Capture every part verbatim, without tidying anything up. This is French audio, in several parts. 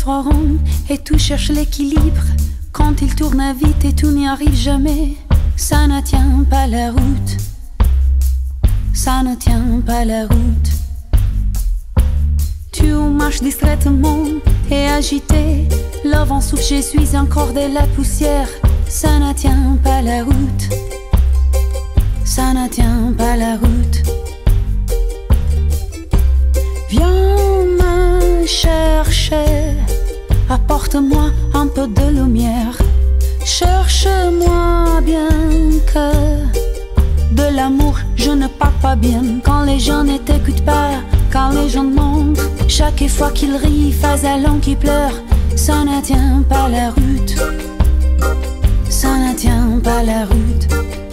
trop rond et tout cherche l'équilibre. Quand il tourne vite et tout n'y arrive jamais, ça ne tient pas la route. Ça ne tient pas la route. Tu marches distraitement et agité, le vent souffle, je suis encore de la poussière. Ça ne tient pas la route. Ça ne tient pas la route. Viens me chercher, apporte-moi un peu de lumière. Cherche-moi bien que de l'amour je ne parle pas bien. Quand les gens ne t'écoutent pas, quand les gens mentent, chaque fois qu'ils rient, face à l'homme qui pleure. Ça ne tient pas la route. Ça ne tient pas la route.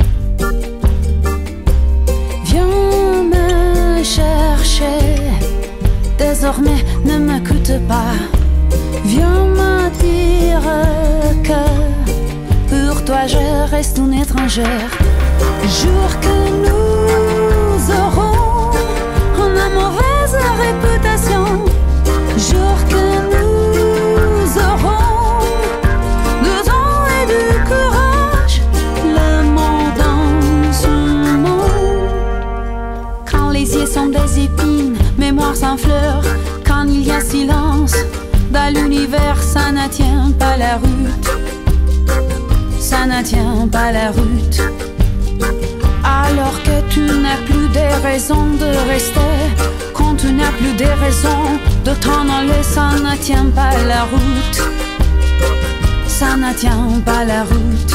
Viens me chercher, désormais ne m'écoute pas. Viens me dire que pour toi je reste une étrangère. Jure que nous aurons une mauvaise réputation. Jure que nous aurons du temps et du courage, le monde dans ce monde. Quand les yeux sont des épines, mémoire sans fleurs. Quand il y a silence dans l'univers, ça ne tient pas la route. Ça ne tient pas la route. Alors que tu n'as plus de raisons de rester, quand tu n'as plus de raisons de t'en aller, ça ne tient pas la route. Ça ne tient pas la route.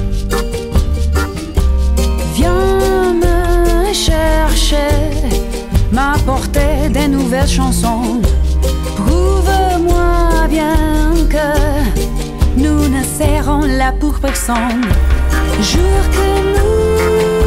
Viens me chercher, m'apporter des nouvelles chansons. Prouve-moi bien que nous ne serons là pour personne. Jure que nous